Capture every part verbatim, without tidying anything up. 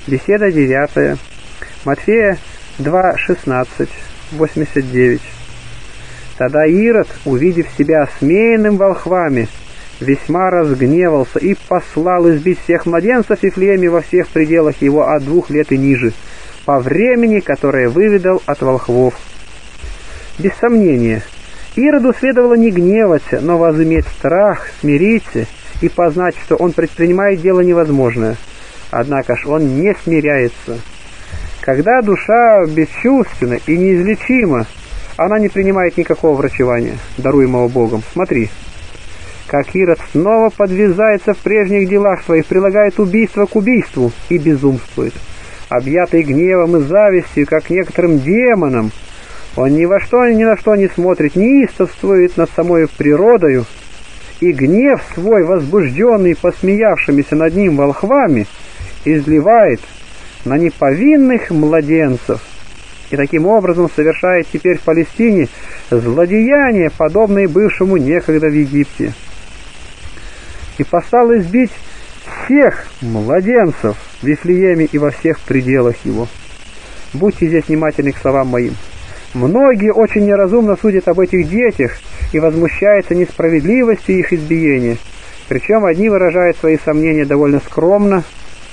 Беседа девятая. Матфея два шестнадцать восемьдесят девять. Тогда Ирод, увидев себя осмеянным волхвами, весьма разгневался и послал избить всех младенцев в Вифлееме во всех пределах его от двух лет и ниже, по времени, которое выведал от волхвов. Без сомнения, Ироду следовало не гневаться, но возыметь страх, смириться и познать, что он предпринимает дело невозможное. Однако ж он не смиряется. Когда душа бесчувственна и неизлечима, она не принимает никакого врачевания, даруемого Богом. Смотри, как Ирод снова подвязается в прежних делах своих, прилагает убийство к убийству и безумствует. Объятый гневом и завистью, как некоторым демонам, он ни во что, ни на что не смотрит, неистовствует над самой природою, и гнев свой, возбужденный посмеявшимися над ним волхвами, изливает на неповинных младенцев, и таким образом совершает теперь в Палестине злодеяния, подобные бывшему некогда в Египте. И послал избить всех младенцев в Вифлееме и во всех пределах его. Будьте здесь внимательны к словам моим. Многие очень неразумно судят об этих детях и возмущаются несправедливостью их избиения. Причем одни выражают свои сомнения довольно скромно,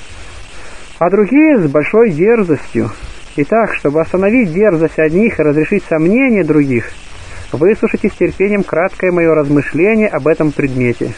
а другие с большой дерзостью. Итак, чтобы остановить дерзость одних и разрешить сомнения других, выслушайте с терпением краткое мое размышление об этом предмете.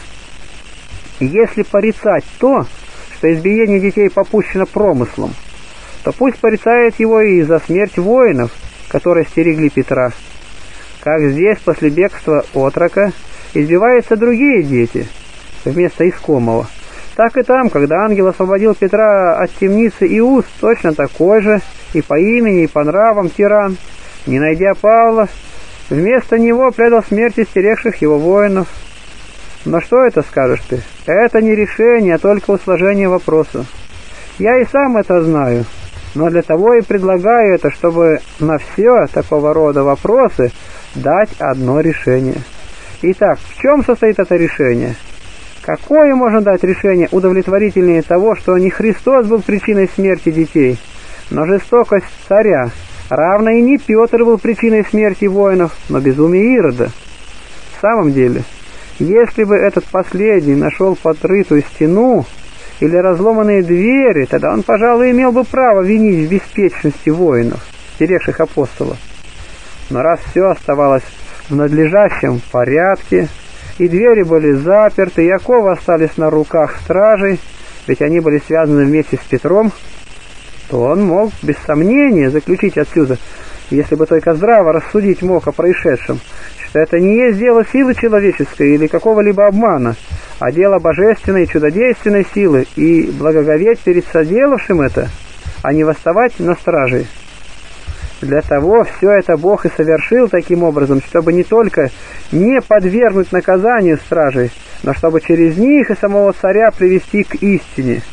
Если порицать то, что избиение детей попущено промыслом, то пусть порицает его и за смерть воинов, которые стерегли Петра. Как здесь после бегства отрока избиваются другие дети вместо искомого, так и там, когда ангел освободил Петра от темницы Иуз, точно такой же и по имени, и по нравам тиран, не найдя Павла, вместо него предал смерти стерегших его воинов. Но что это, скажешь ты? Это не решение, а только усложнение вопроса. Я и сам это знаю, но для того и предлагаю это, чтобы на все такого рода вопросы дать одно решение. Итак, в чем состоит это решение? Какое можно дать решение удовлетворительнее того, что не Христос был причиной смерти детей, но жестокость царя, равно и не Петр был причиной смерти воинов, но безумие Ирода? В самом деле, если бы этот последний нашел подрытую стену или разломанные двери, тогда он, пожалуй, имел бы право винить в беспечности воинов, стерегших апостолов. Но раз все оставалось в надлежащем порядке, и двери были заперты, и оковы остались на руках стражей, ведь они были связаны вместе с Петром, то он мог без сомнения заключить отсюда, если бы только здраво рассудить мог о происшедшем, что это не есть дело силы человеческой или какого-либо обмана, а дело божественной чудодейственной силы, и благоговеть перед соделавшим это, а не восставать на страже. Для того все это Бог и совершил таким образом, чтобы не только не подвергнуть наказанию стражей, но чтобы через них и самого царя привести к истине.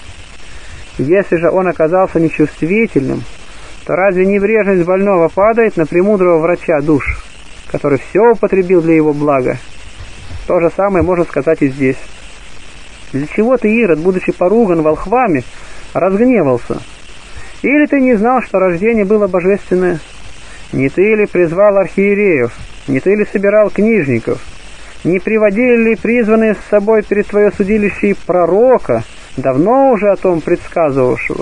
Если же он оказался нечувствительным, то разве небрежность больного падает на премудрого врача душ, который все употребил для его блага? То же самое можно сказать и здесь. Для чего ты, Ирод, будучи поруган волхвами, разгневался? Или ты не знал, что рождение было божественное? Не ты ли призвал архиереев? Не ты ли собирал книжников? Не приводили ли призванные с собой перед твое судилище и пророка, давно уже о том предсказывавшего?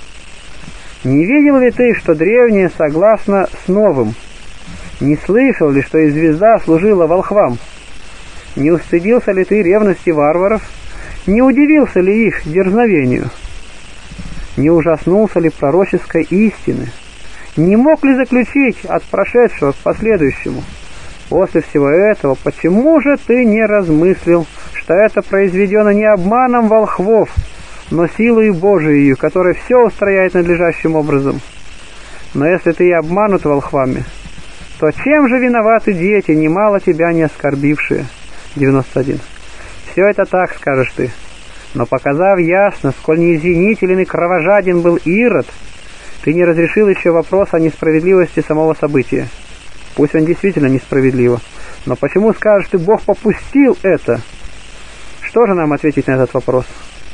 Не видел ли ты, что древнее согласно с новым? Не слышал ли, что и звезда служила волхвам? Не устыдился ли ты ревности варваров? Не удивился ли их дерзновению? Не ужаснулся ли пророческой истины? Не мог ли заключить от прошедшего к последующему? После всего этого, почему же ты не размыслил, что это произведено не обманом волхвов, но силой Божией, которая все устрояет надлежащим образом? Но если ты и обманут волхвами, то чем же виноваты дети, немало тебя не оскорбившие? девяносто один. Все это так, скажешь ты. Но показав ясно, сколь неизвинителен и кровожаден был Ирод, ты не разрешил еще вопрос о несправедливости самого события. Пусть он действительно несправедливо, но почему, скажешь ты, Бог попустил это? Что же нам ответить на этот вопрос?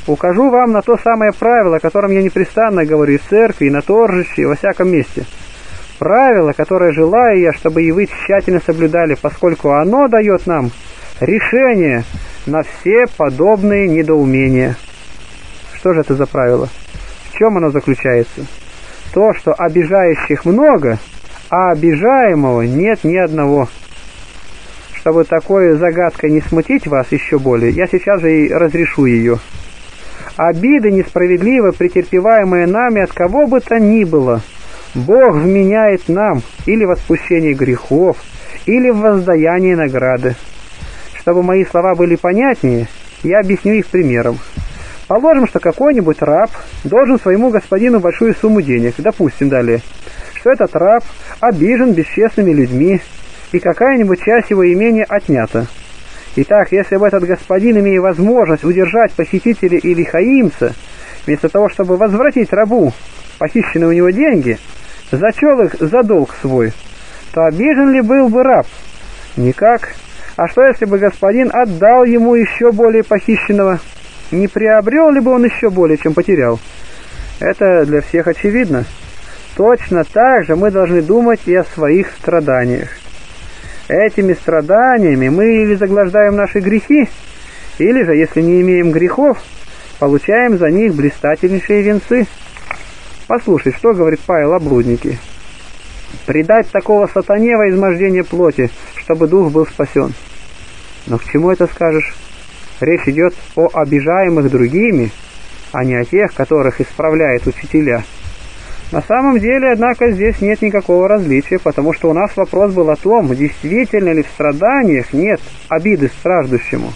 укажу вам на то самое правило, о котором я непрестанно говорю и в церкви, и на торжище, и во всяком месте. Правило, которое желаю я, чтобы и вы тщательно соблюдали, поскольку оно дает нам решение на все подобные недоумения. Что же это за правило? В чем оно заключается? То, что обижающих много, а обижаемого нет ни одного. Чтобы такой загадкой не смутить вас еще более, я сейчас же и разрешу ее. Обиды несправедливо претерпеваемые нами от кого бы то ни было, Бог вменяет нам или в отпущении грехов, или в воздаянии награды. Чтобы мои слова были понятнее, я объясню их примером. Положим, что какой-нибудь раб должен своему господину большую сумму денег. Допустим далее, что этот раб обижен бесчестными людьми, и какая-нибудь часть его имения отнята. Итак, если бы этот господин, имея возможность удержать похитителя или хаимца, вместо того, чтобы возвратить рабу похищенные у него деньги, зачел их за долг свой, то обижен ли был бы раб? Никак. А что, если бы господин отдал ему еще более похищенного? Не приобрел ли бы он еще более, чем потерял? Это для всех очевидно. Точно так же мы должны думать и о своих страданиях. Этими страданиями мы или заглаждаем наши грехи, или же, если не имеем грехов, получаем за них блистательнейшие венцы. Послушай, что говорит Павел о блуднике. «Предать такого сатане во измождение плоти, чтобы дух был спасен». Но к чему это скажешь? Речь идет о обижаемых другими, а не о тех, которых исправляют учителя. На самом деле, однако, здесь нет никакого различия, потому что у нас вопрос был о том, действительно ли в страданиях нет обиды страждущему.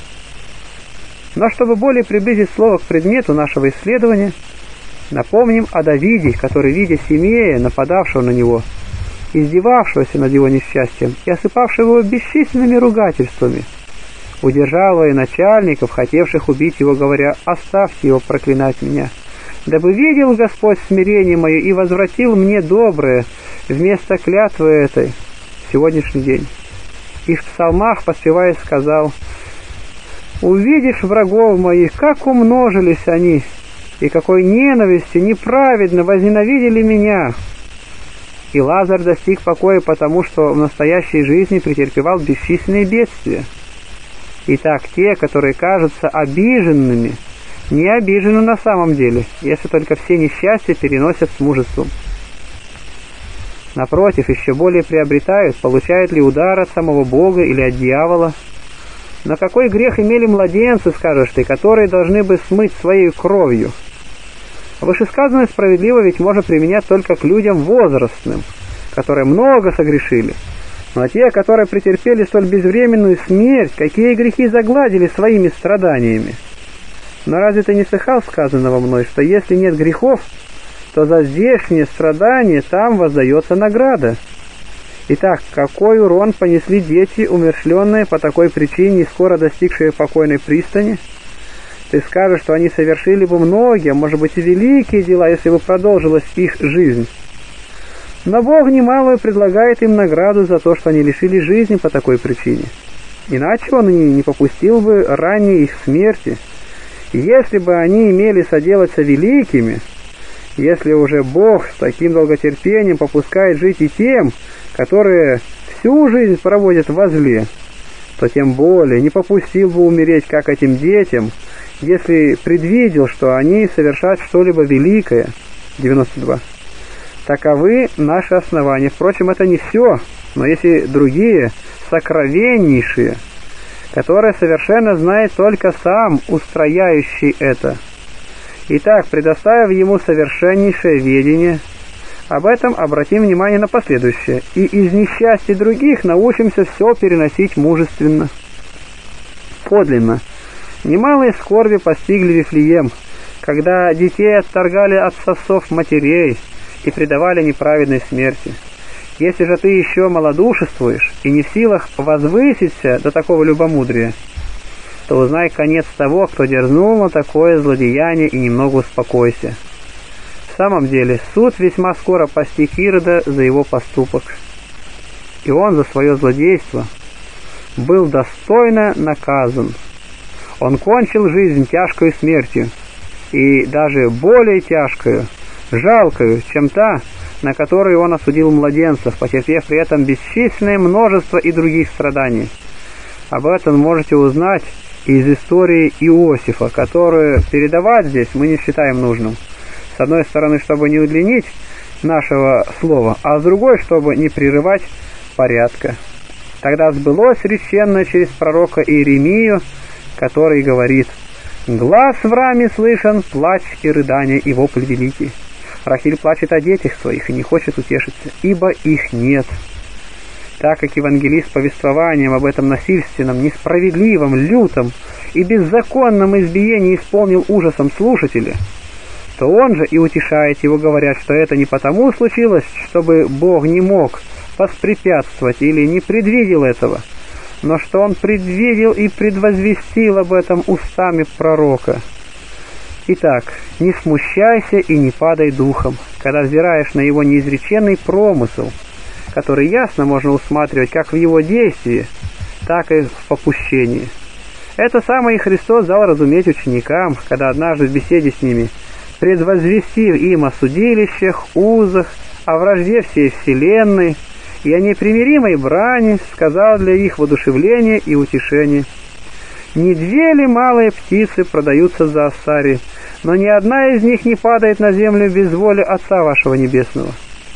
Но чтобы более приблизить слово к предмету нашего исследования, напомним о Давиде, который, видя Семея, нападавшего на него, издевавшегося над его несчастьем и осыпавшего его бесчисленными ругательствами, удержал военачальников, хотевших убить его, говоря: «Оставьте его проклинать меня, дабы видел Господь смирение мое и возвратил мне доброе вместо клятвы этой в сегодняшний день». И в псалмах, поспевая, сказал: «Увидишь врагов моих, как умножились они, и какой ненавистью неправедно возненавидели меня». И Лазарь достиг покоя потому, что в настоящей жизни претерпевал бесчисленные бедствия. Итак, те, которые кажутся обиженными, не обижены на самом деле, если только все несчастья переносят с мужеством. Напротив, еще более приобретают, получают ли удар от самого Бога или от дьявола. Но какой грех имели младенцы, скажешь ты, которые должны бы смыть своей кровью? Вышесказанное справедливо ведь можно применять только к людям возрастным, которые много согрешили. Но те, которые претерпели столь безвременную смерть, какие грехи загладили своими страданиями? Но разве ты не слыхал сказанного мной, что если нет грехов, то за здешнее страдание там воздается награда? Итак, какой урон понесли дети, умерщвленные по такой причине и скоро достигшие покойной пристани? Ты скажешь, что они совершили бы многие, а может быть и великие дела, если бы продолжилась их жизнь. Но Бог немалую предлагает им награду за то, что они лишили жизни по такой причине. Иначе Он и не попустил бы ранней их смерти. Если бы они имели соделаться великими, если уже Бог с таким долготерпением попускает жить и тем, которые всю жизнь проводят во зле, то тем более не попустил бы умереть, как этим детям, если предвидел, что они совершат что-либо великое. девяносто два. Таковы наши основания. Впрочем, это не все, но есть и другие, сокровеннейшие, которые совершенно знает только сам устрояющий это. Итак, предоставив ему совершеннейшее ведение, об этом обратим внимание на последующее, и из несчастья других научимся все переносить мужественно. Подлинно, немалые скорби постигли Вифлеем, когда детей отторгали от сосов матерей и предавали неправедной смерти. Если же ты еще малодушествуешь и не в силах возвыситься до такого любомудрия, то узнай конец того, кто дерзнул на такое злодеяние, и немного успокойся. В самом деле, суд весьма скоро постиг Ирода за его поступок, и он за свое злодейство был достойно наказан. Он кончил жизнь тяжкой смертью, и даже более тяжкую, жалкую, чем та, на которую он осудил младенцев, потерпев при этом бесчисленное множество и других страданий. Об этом можете узнать из истории Иосифа, которую передавать здесь мы не считаем нужным. С одной стороны, чтобы не удлинить нашего слова, а с другой, чтобы не прерывать порядка. Тогда сбылось реченное через пророка Иеремию, который говорит: «Глас в раме слышен, плач и рыдание, и вопль великий. Рахиль плачет о детях своих и не хочет утешиться, ибо их нет». Так как евангелист повествованием об этом насильственном, несправедливом, лютом и беззаконном избиении исполнил ужасом слушателя, то он же и утешает его, говоря, что это не потому случилось, чтобы Бог не мог воспрепятствовать или не предвидел этого, но что он предвидел и предвозвестил об этом устами пророка. Итак, не смущайся и не падай духом, когда взираешь на его неизреченный промысел, который ясно можно усматривать как в его действии, так и в попущении. Это самое и Христос дал разуметь ученикам, когда однажды в беседе с ними, предвозвестив им о судилищах, узах, о вражде всей вселенной и о непримиримой брани, сказал для их воодушевления и утешения: «Не две ли малые птицы продаются за осари, но ни одна из них не падает на землю без воли Отца вашего Небесного».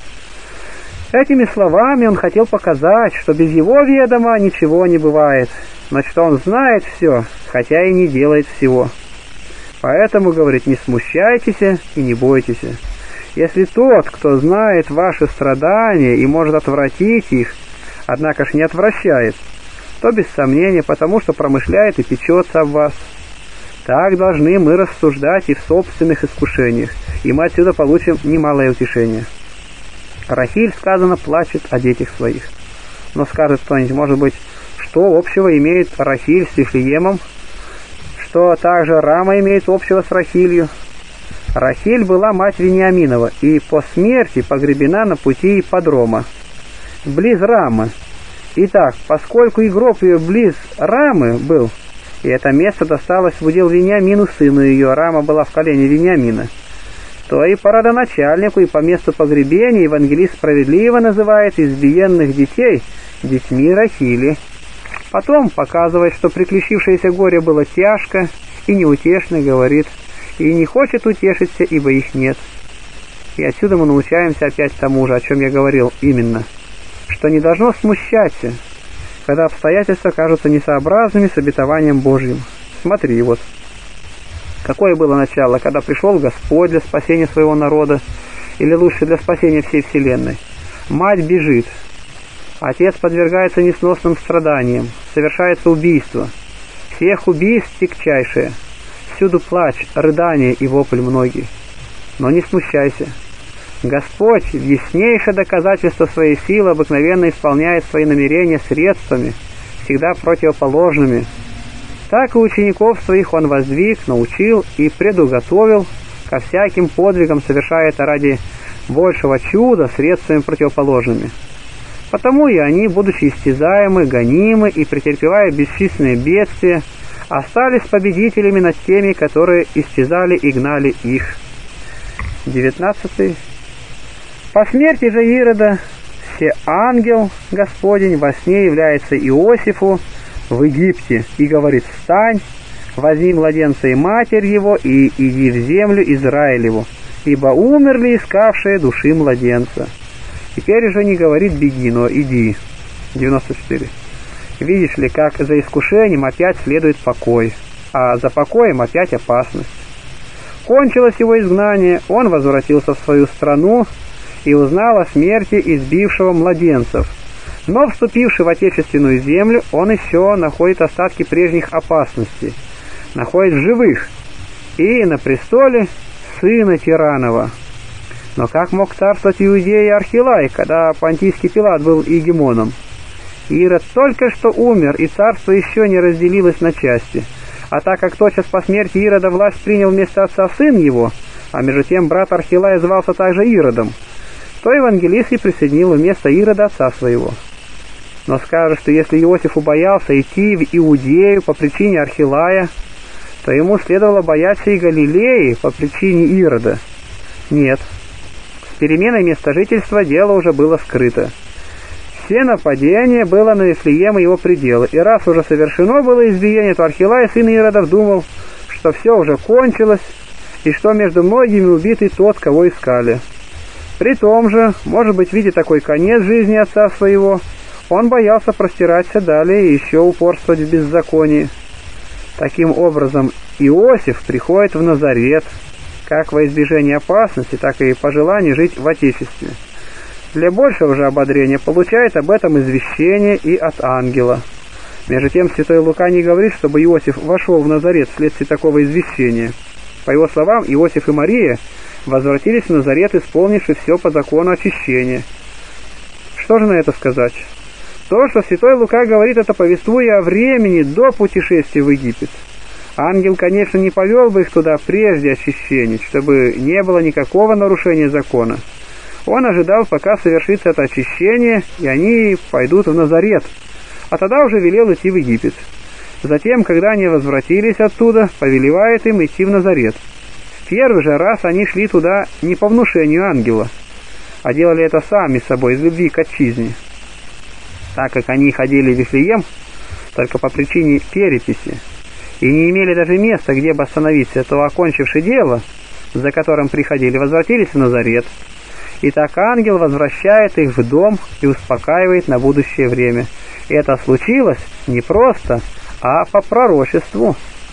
Этими словами он хотел показать, что без его ведома ничего не бывает, но что он знает все, хотя и не делает всего. Поэтому, говорит, не смущайтесь и не бойтесь. Если тот, кто знает ваши страдания и может отвратить их, однако ж не отвращает, то без сомнения, потому что промышляет и печется об вас. Так должны мы рассуждать и в собственных искушениях, и мы отсюда получим немалое утешение. Рахиль, сказано, плачет о детях своих. Но скажет кто-нибудь, может быть, что общего имеет Рахиль с Вифлеемом? Что также Рама имеет общего с Рахилью? Рахиль была мать Вениаминова и по смерти погребена на пути ипподрома, близ Рамы. Итак, поскольку и гроб ее близ Рамы был, и это место досталось в удел Вениамину, сыну ее, Рама была в колене Вениамина, то и по родоначальнику, и по месту погребения евангелист справедливо называет избиенных детей детьми Рахили. Потом показывает, что приключившееся горе было тяжко и неутешно, говорит: «И не хочет утешиться, ибо их нет». И отсюда мы научаемся опять тому же, о чем я говорил именно, что не должно смущаться, когда обстоятельства кажутся несообразными с обетованием Божьим. Смотри, вот какое было начало, когда пришел Господь для спасения своего народа, или лучше для спасения всей вселенной. Мать бежит, отец подвергается несносным страданиям, совершается убийство. Всех убийств тягчайшее, всюду плач, рыдание и вопль многих. Но не смущайся. Господь в яснейшее доказательство своей силы обыкновенно исполняет свои намерения средствами, всегда противоположными. Так и учеников своих он воздвиг, научил и предуготовил ко всяким подвигам, совершая это ради большего чуда средствами противоположными. Потому и они, будучи истязаемы, гонимы и претерпевая бесчисленные бедствия, остались победителями над теми, которые истязали и гнали их. девятнадцатый. По смерти же Ирода всеангел Господень во сне является Иосифу в Египте и говорит: «Встань, возьми младенца и матерь его, и иди в землю Израилеву, ибо умерли искавшие души младенца». Теперь же не говорит «беги», но «иди». девяносто четыре. Видишь ли, как за искушением опять следует покой, а за покоем опять опасность. Кончилось его изгнание, он возвратился в свою страну и узнал о смерти избившего младенцев. Но, вступивший в отечественную землю, он еще находит остатки прежних опасностей, находит живых, и на престоле сына Тиранова. Но как мог царствовать Иудея Архилай, когда Понтийский Пилат был егемоном? Ирод только что умер, и царство еще не разделилось на части. А так как тотчас по смерти Ирода власть принял вместо отца сын его, а между тем брат Архилая звался также Иродом, то евангелист и присоединил вместо Ирода отца своего. Но скажешь, что если Иосиф убоялся идти в Иудею по причине Архилая, то ему следовало бояться и Галилеи по причине Ирода. Нет, с переменой места жительства дело уже было скрыто. Все нападения было на Вифлеем и его пределы, и раз уже совершено было избиение, то Архилай, сын Иродов, думал, что все уже кончилось, и что между многими убитый тот, кого искали. При том же, может быть, видя такой конец жизни отца своего, он боялся простираться далее и еще упорствовать в беззаконии. Таким образом, Иосиф приходит в Назарет, как во избежание опасности, так и по желанию жить в Отечестве. Для большего же ободрения получает об этом извещение и от ангела. Между тем, святой Лука не говорит, чтобы Иосиф вошел в Назарет вследствие такого извещения. По его словам, Иосиф и Мария возвратились в Назарет, исполнивши все по закону очищения. Что же на это сказать? То, что святой Лука говорит, это повествуя о времени до путешествия в Египет. Ангел, конечно, не повел бы их туда прежде очищения, чтобы не было никакого нарушения закона. Он ожидал, пока совершится это очищение, и они пойдут в Назарет, а тогда уже велел идти в Египет. Затем, когда они возвратились оттуда, повелевает им идти в Назарет. В первый же раз они шли туда не по внушению ангела, а делали это сами собой, из любви к отчизне. Так как они ходили в Вифлеем только по причине переписи и не имели даже места, где бы остановиться, то, окончивши дело, за которым приходили, возвратились в Назарет. И так ангел возвращает их в дом и успокаивает на будущее время. И это случилось не просто, а по пророчеству.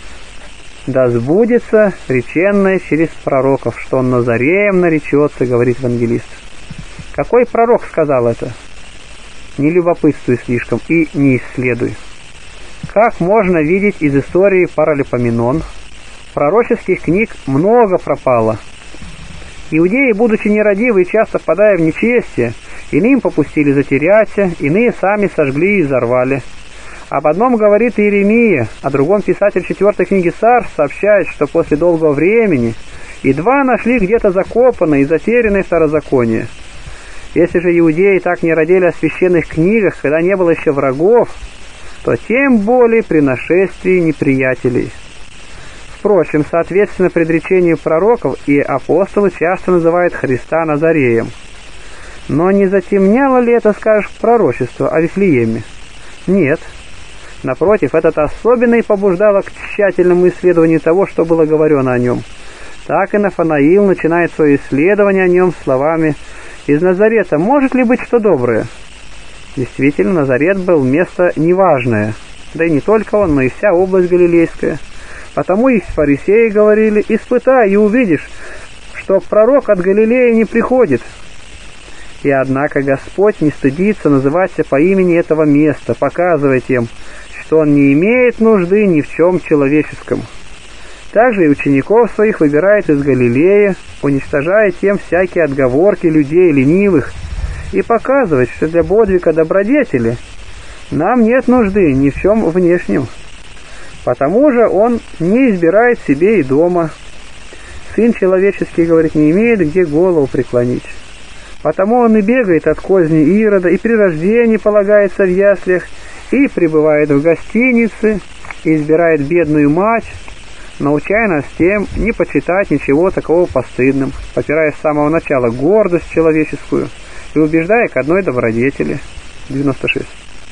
«Да сбудется реченное через пророков, что он Назареем наречется», — говорит евангелист. Какой пророк сказал это? Не любопытствуй слишком и не исследуй. Как можно видеть из истории Паралипоменон, пророческих книг много пропало. Иудеи, будучи нерадивы и часто впадая в нечестие, иным попустили затеряться, иные сами сожгли и взорвали. Об одном говорит Иеремия, о другом писатель четвертой книги Царств сообщает, что после долгого времени едва нашли где-то закопанное и затерянное второзаконие. Если же иудеи так не родили о священных книгах, когда не было еще врагов, то тем более при нашествии неприятелей. Впрочем, соответственно предречению пророков, и апостолы часто называют Христа Назареем. Но не затемняло ли это, скажешь, пророчество о Вифлееме? Нет. Напротив, это особенно и побуждало к тщательному исследованию того, что было говорено о нем. Так и Нафанаил начинает свое исследование о нем словами: «Из Назарета может ли быть что доброе?» Действительно, Назарет был место неважное, да и не только он, но и вся область Галилейская. Потому и фарисеи говорили: «Испытай и увидишь, что пророк от Галилеи не приходит». И однако Господь не стыдится называться по имени этого места, показывая тем, что Он не имеет нужды ни в чем человеческом. Также и учеников своих выбирает из Галилеи, уничтожая тем всякие отговорки людей ленивых, и показывает, что для подвига добродетели нам нет нужды ни в чем внешнем. Потому же Он не избирает себе и дома. Сын человеческий, говорит, не имеет где голову преклонить. Потому Он и бегает от козни Ирода, и при рождении полагается в яслях, и пребывает в гостинице, и избирает бедную мать, научая нас тем не почитать ничего такого постыдным, попирая с самого начала гордость человеческую и убеждая к одной добродетели. девяносто шесть.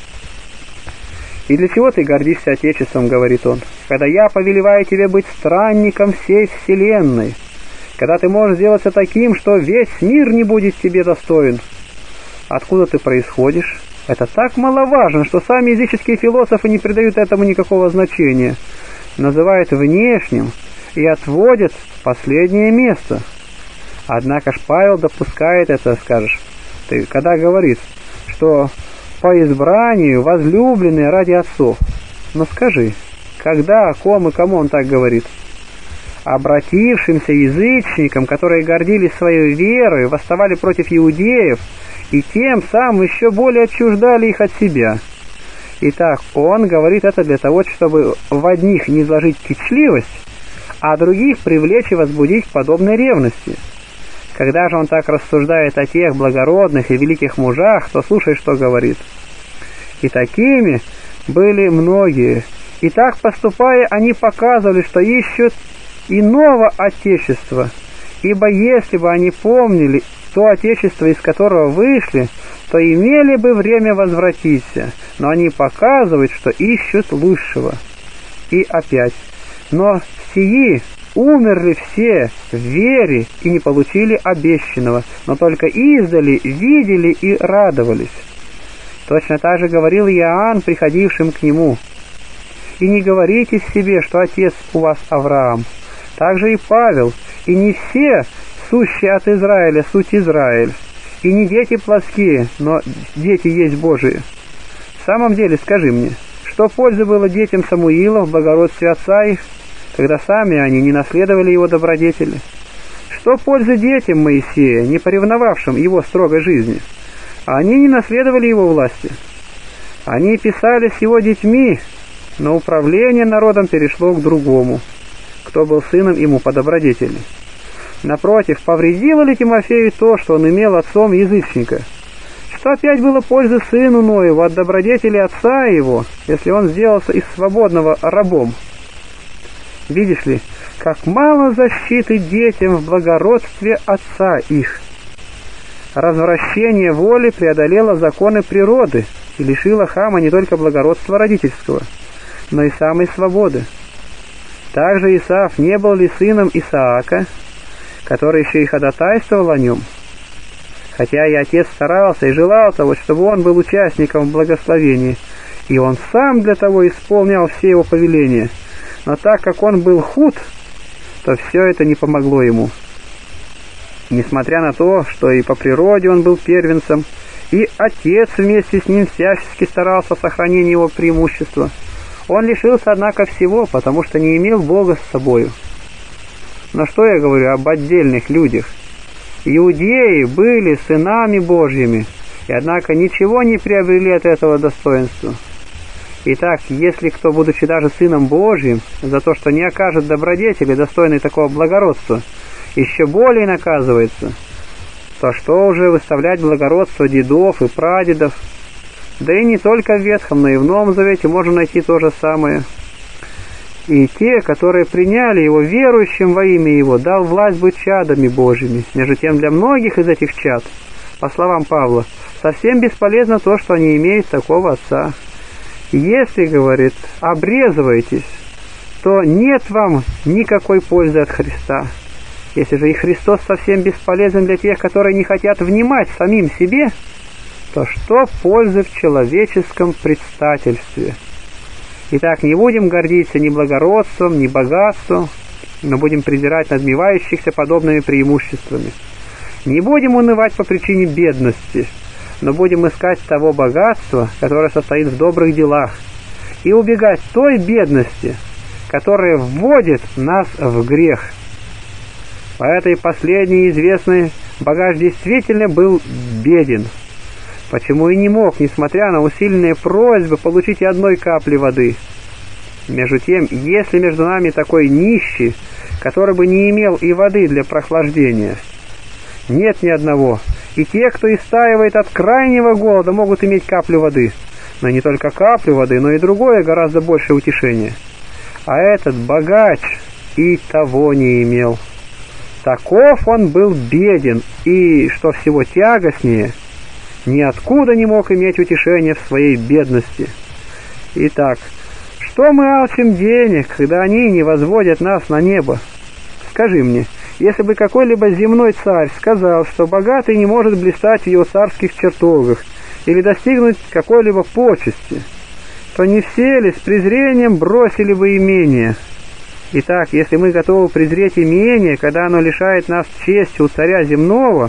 «И для чего ты гордишься Отечеством, — говорит он, — когда я повелеваю тебе быть странником всей вселенной, когда ты можешь сделаться таким, что весь мир не будет тебе достоин? Откуда ты происходишь? Это так маловажно, что сами языческие философы не придают этому никакого значения, называют внешним и отводят последнее место. Однако ж Павел допускает это, скажешь ты, когда говорит, что по избранию возлюбленные ради отцов. Но скажи, когда, о ком и кому он так говорит? Обратившимся язычникам, которые гордились своей верой, восставали против иудеев и тем самым еще более отчуждали их от себя. Итак, он говорит это для того, чтобы в одних не изложить кичливость, а других привлечь и возбудить к подобной ревности. Когда же он так рассуждает о тех благородных и великих мужах, то слушай, что говорит. «И такими были многие, И так поступая, они показывали, что ищут иного Отечества, ибо если бы они помнили то Отечество, из которого вышли, то имели бы время возвратиться, но они показывают, что ищут лучшего. И опять, но сии умерли все в вере и не получили обещанного, но только издали видели и радовались. Точно так же говорил Иоанн, приходившим к нему: «И не говорите себе, что отец у вас Авраам». Также и Павел: «И не все, сущие от Израиля, суть Израиль, и не дети плотские, но дети есть Божии». В самом деле, скажи мне, что пользы было детям Самуила в благородстве отца их, когда сами они не наследовали его добродетели? Что пользы детям Моисея, не поревновавшим его строгой жизни? Они не наследовали его власти. Они писали с его детьми, но управление народом перешло к другому, кто был сыном ему по добродетели. Напротив, повредило ли Тимофею то, что он имел отцом язычника? Что опять было пользы сыну Ноеву от добродетели отца его, если он сделался из свободного рабом? Видишь ли, как мало защиты детям в благородстве отца их. Развращение воли преодолело законы природы и лишило Хама не только благородства родительского, но и самой свободы. Также Исав не был ли сыном Исаака, который еще и ходатайствовал о нем? Хотя и отец старался и желал того, чтобы он был участником в благословении, и он сам для того исполнял все его повеления, но так как он был худ, то все это не помогло ему. Несмотря на то, что и по природе он был первенцем, и отец вместе с ним всячески старался о сохранении его преимущества, он лишился, однако, всего, потому что не имел Бога с собою. Но что я говорю об отдельных людях? Иудеи были сынами Божьими, и, однако, ничего не приобрели от этого достоинства. Итак, если кто, будучи даже сыном Божьим, за то, что не окажет добродетели, достойной такого благородства, еще более наказывается, то что уже выставлять благородство дедов и прадедов? Да и не только в Ветхом, но и в Новом Завете можно найти то же самое. И те, которые приняли его верующим во имя его, дал власть быть чадами Божьими. Между тем, для многих из этих чад, по словам Павла, совсем бесполезно то, что они имеют такого отца. Если, говорит, обрезываетесь, то нет вам никакой пользы от Христа. Если же и Христос совсем бесполезен для тех, которые не хотят внимать самим себе, то что пользы в человеческом предстательстве? Итак, не будем гордиться ни благородством, ни богатством, но будем презирать надмевающихся подобными преимуществами. Не будем унывать по причине бедности, но будем искать того богатства, которое состоит в добрых делах, и убегать той бедности, которая вводит нас в грех. По этой последней известной богач действительно был беден, почему и не мог, несмотря на усиленные просьбы, получить и одной капли воды. Между тем, если между нами такой нищий, который бы не имел и воды для прохлаждения, нет ни одного, и те, кто истаивает от крайнего голода, могут иметь каплю воды, но не только каплю воды, но и другое, гораздо большее утешение. А этот богач и того не имел. Таков он был беден, и, что всего тягостнее, ниоткуда не мог иметь утешения в своей бедности. Итак, что мы алчим денег, когда они не возводят нас на небо? Скажи мне, если бы какой-либо земной царь сказал, что богатый не может блистать в его царских чертогах или достигнуть какой-либо почести, то не все ли с презрением бросили бы имение? Итак, если мы готовы презреть имение, когда оно лишает нас чести у царя земного,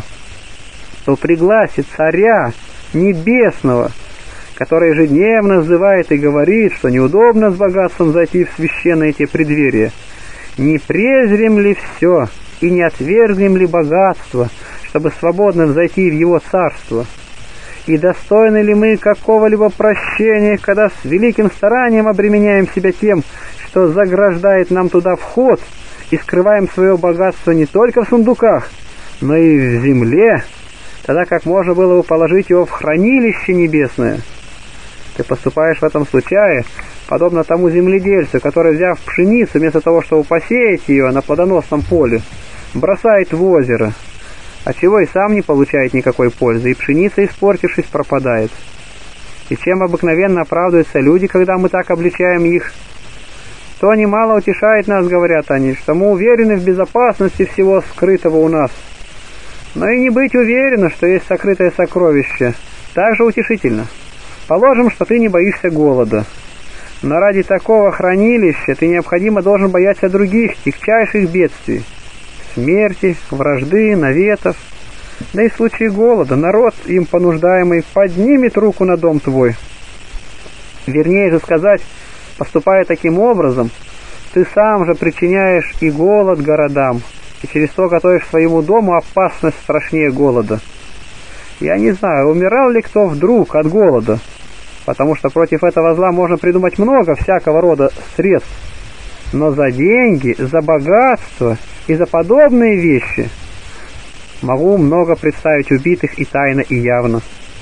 то при гласе царя небесного, который ежедневно взывает и говорит, что неудобно с богатством зайти в священные те преддверия, не презрем ли все и не отвергнем ли богатство, чтобы свободно зайти в его царство? И достойны ли мы какого-либо прощения, когда с великим старанием обременяем себя тем, что заграждает нам туда вход, и скрываем свое богатство не только в сундуках, но и в земле, тогда как можно было бы положить его в хранилище небесное? Ты поступаешь в этом случае подобно тому земледельцу, который, взяв пшеницу, вместо того, чтобы посеять ее на плодоносном поле, бросает в озеро, отчего и сам не получает никакой пользы, и пшеница, испортившись, пропадает. И чем обыкновенно оправдываются люди, когда мы так обличаем их? То немало утешает нас, говорят они, что мы уверены в безопасности всего скрытого у нас. Но и не быть уверенным, что есть сокрытое сокровище, также утешительно. Положим, что ты не боишься голода. Но ради такого хранилища ты необходимо должен бояться других, тягчайших бедствий. Смерти, вражды, наветов. Да и в случае голода народ, им понуждаемый, поднимет руку на дом твой. Вернее же сказать, поступая таким образом, ты сам же причиняешь и голод городам, и через то готовишь своему дому опасность страшнее голода. Я не знаю, умирал ли кто вдруг от голода, потому что против этого зла можно придумать много всякого рода средств. Но за деньги, за богатство и за подобные вещи могу много представить убитых и тайно, и явно.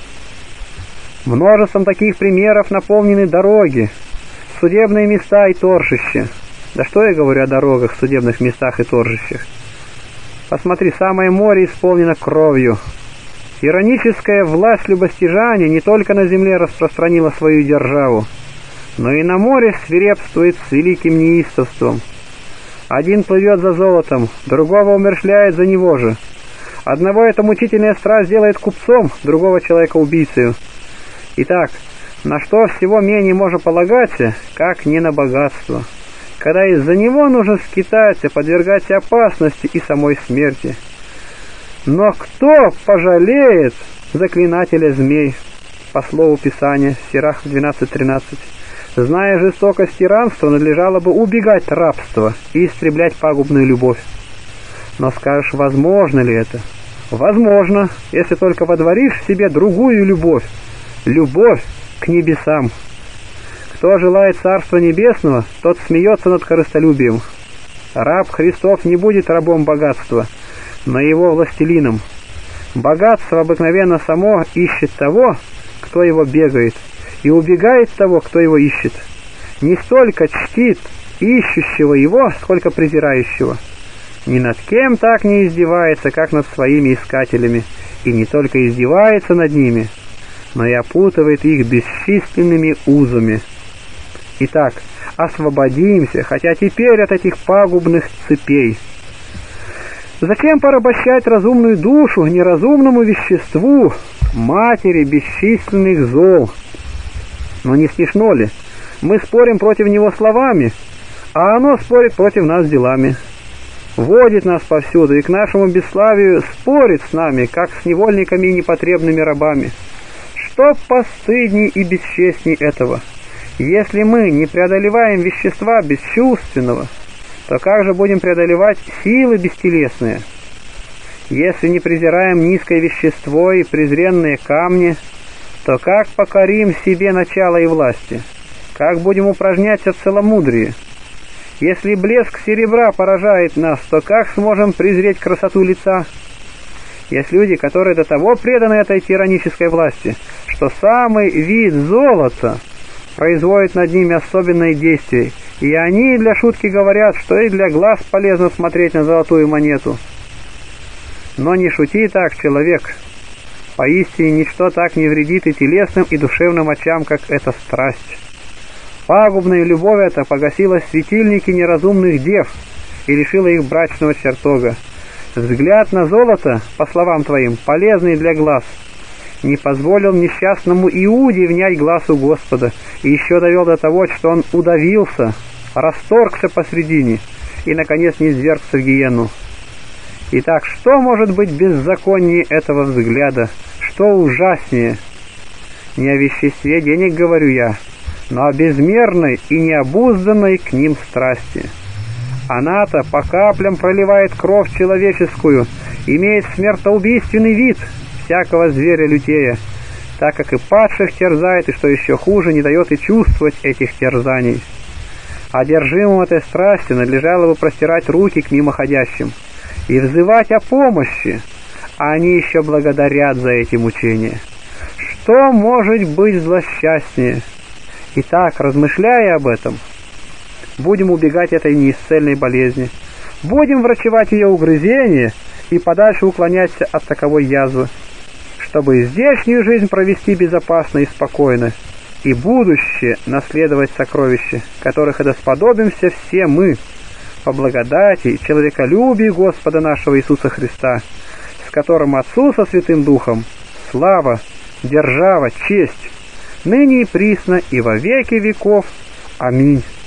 Множеством таких примеров наполнены дороги, судебные места и торжища. Да что я говорю о дорогах, судебных местах и торжищах? Посмотри, самое море исполнено кровью. Ироническая власть любостяжания не только на земле распространила свою державу, но и на море свирепствует с великим неистовством. Один плывет за золотом, другого умерщвляет за него же. Одного эта мучительная страсть делает купцом, другого человека убийцей. Итак, на что всего менее можно полагаться, как не на богатство, когда из-за него нужно скитаться, подвергаться опасности и самой смерти? Но кто пожалеет заклинателя змей, по слову Писания, Сирах двенадцать тринадцать? Зная жестокость тиранства, надлежало бы убегать рабства и истреблять пагубную любовь. Но скажешь, возможно ли это? Возможно, если только водворишь в себе другую любовь, любовь к небесам. Кто желает Царства Небесного, тот смеется над корыстолюбием. Раб Христов не будет рабом богатства, но его властелином. Богатство обыкновенно само ищет того, кто его бегает, и убегает того, кто его ищет. Не столько чтит ищущего его, сколько презирающего. Ни над кем так не издевается, как над своими искателями, и не только издевается над ними, но и опутывает их бесчисленными узами. Итак, освободимся, хотя теперь от этих пагубных цепей. Зачем порабощать разумную душу неразумному веществу, матери бесчисленных зол? Но не смешно ли? Мы спорим против него словами, а оно спорит против нас делами. Водит нас повсюду и к нашему бесславию спорит с нами, как с невольниками и непотребными рабами. Что постыдней и бесчестней этого? Если мы не преодолеваем вещества бесчувственного, то как же будем преодолевать силы бестелесные? Если не презираем низкое вещество и презренные камни, то как покорим себе начало и власти? Как будем упражняться в целомудрии? Если блеск серебра поражает нас, то как сможем презреть красоту лица? Есть люди, которые до того преданы этой тиранической власти, что самый вид золота производит над ними особенные действия, и они для шутки говорят, что и для глаз полезно смотреть на золотую монету. Но не шути так, человек. Поистине ничто так не вредит и телесным, и душевным очам, как эта страсть. Пагубная любовь эта погасила светильники неразумных дев и лишила их брачного чертога. Взгляд на золото, по словам твоим, полезный для глаз, не позволил несчастному Иуде внять глазу Господа, и еще довел до того, что он удавился, расторгся посредине и, наконец, низвергся в гиену. Итак, что может быть беззаконнее этого взгляда? Что ужаснее? Не о веществе денег говорю я, но о безмерной и необузданной к ним страсти. Она-то по каплям проливает кровь человеческую, имеет смертоубийственный вид всякого зверя-лютея, так как и падших терзает, и, что еще хуже, не дает и чувствовать этих терзаний. Одержимым этой страстью надлежало бы простирать руки к мимоходящим и взывать о помощи, а они еще благодарят за эти мучения. Что может быть злосчастнее? Итак, размышляя об этом, будем убегать этой неисцельной болезни, будем врачевать ее угрызения и подальше уклоняться от таковой язвы, чтобы и здешнюю жизнь провести безопасно и спокойно, и будущее наследовать сокровища, которых и досподобимся все мы, по благодати и человеколюбию Господа нашего Иисуса Христа, с которым Отцу со Святым Духом слава, держава, честь, ныне и присно и во веки веков. Аминь.